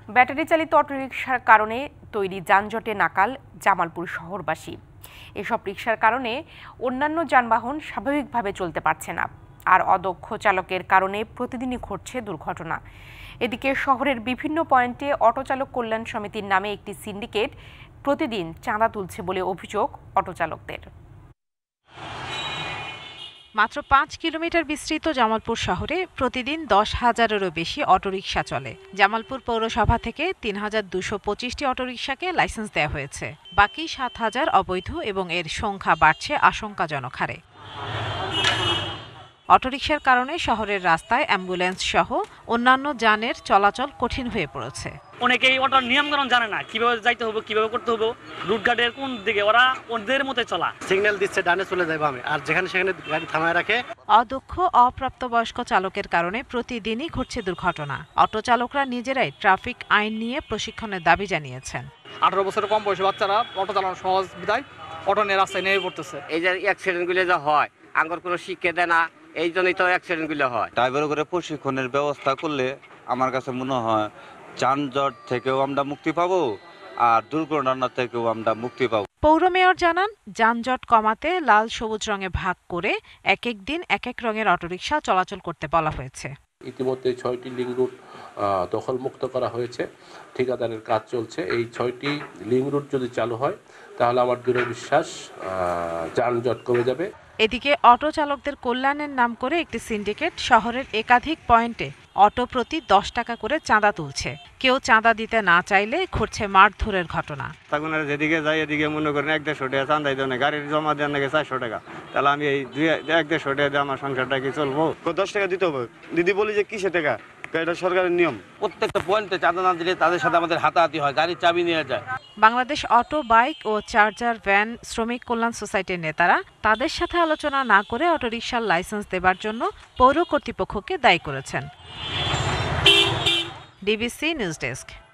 Battery চালিত অটোরিকশার কারণে তৈরি যানজটে নাকাল জামালপুর শহরবাসী। এসব রিকশার কারণে অন্যান্য যানবাহন স্বাভাবিকভাবে চলতে পারছে না, আর অদক্ষ চালকের কারণে প্রতিদিনই ঘটছে দুর্ঘটনা। এদিকে শহরের বিভিন্ন পয়েন্টে অটোচালক কল্যাণ সমিতির নামে একটি সিন্ডিকেট প্রতিদিন চাঁদা তুলছে বলে অভিযোগ অটোচালকদের। মাত্র ৫ কিলোমিটার বিস্তৃত জামালপুর শহরে প্রতিদিন ১০,০০০-এরও বেশি অটোরিকশা চলে। জামালপুর পৌরসভা থেকে ৩,২২৫টি অটোরিকশাকে লাইসেন্স দেওয়া হয়েছে। বাকি ৭,০০০ অবৈধ এবং এর সংখ্যা বাড়ছে আশঙ্কাজনক হারে। অটোরিকশার কারণে শহরের রাস্তায় অ্যাম্বুলেন্স সহ অন্যান্য যানের চলাচল কঠিন হয়ে পড়েছে। অনেকেই অটোর নিয়মকানুন জানে না, কিভাবে যাইতে হবে, কিভাবে করতে হবে, রুট গার্ডের কোন দিকে, ওরা ওদের মতে চলা। সিগন্যাল দিচ্ছে ডানে চলে যাবো আমি, আর যেখানে সেখানে গাড়ি থামায় রাখে। অদক্ষ অপ্রাপ্তবয়স্ক চালকের কারণে প্রতিদিনই ঘটছে দুর্ঘটনা। অটো চালকরা নিজেরাই ট্রাফিক আইন নিয়ে প্রশিক্ষণের দাবি জানিয়েছেন। 18 বছরের কম বয়সী বাচ্চারা অটো চালানো সহজ বিধায় অটো নিয়ে রাস্তায় নেমে পড়তেছে। এই যে অ্যাক্সিডেন্টগুলো যা হয়, আঙ্গর কোনো শিক্ষা দেয় না, এই জন্যই তো অ্যাক্সিডেন্টগুলো হয়। ড্রাইভার করে প্রশিক্ষণের ব্যবস্থা করলে আমার কাছে মনে হয় যানজট থেকেও আমরা মুক্তি পাবো, আর দুর্ঘটনা থেকেও আমরা মুক্তি পাবো। পৌর মেয়র জানান, যানজট কমাতে লাল সবুজ রঙে ভাগ করে এক এক দিন এক এক রঙের অটোরিকশা চলাচল করতে বলা হয়েছে। ইতিমধ্যে ৬টি লিঙ্ক রুট দখলমুক্ত করা হয়েছে, ঠিকাদারের কাজ চলছে। এই ৬টি লিঙ্ক রুট যদি চালু হয় তাহলে আমার দৃঢ় বিশ্বাস যানজট কমে যাবে। এদিকে অটো চালকদের কল্যাণের নাম করে একটি সিন্ডিকেট শহরের একাধিক পয়েন্টে অটো প্রতি ১০ টাকা করে চাঁদা তুলছে। কেউ চাঁদা দিতে না চাইলে ঘটছে মারধরের ঘটনা। তখন যেদিকে যাই এদিকে মনে করেন ১-১৫০ টাকা চাঁদাই দেয় না, গাড়ির জমা দেওয়ার নাকি ৪০০ টাকা। তাহলে আমি এই ১-১৫০ টাকা দিয়ে আমার সংসারটা কি চলবো? ১০ টাকা দিতে হবে। দিদি বলি যে কিসে টাকা, এটা সরকারের নিয়ম। প্রত্যেকটা পয়েন্টে চাঁদা না দিলে তাদের সাথে আমাদের হাতাহাতি হয়, গাড়ির চাবি নিয়ে যায়। বাংলাদেশ অটো, বাইক ও চার্জার ভ্যান শ্রমিক কল্যাণ সোসাইটির নেতারা তাদের সাথে আলোচনা না করে অটোরিকশার লাইসেন্স দেবার জন্য পৌর কর্তৃপক্ষকে দায়ী করেছেন। DBC news desk.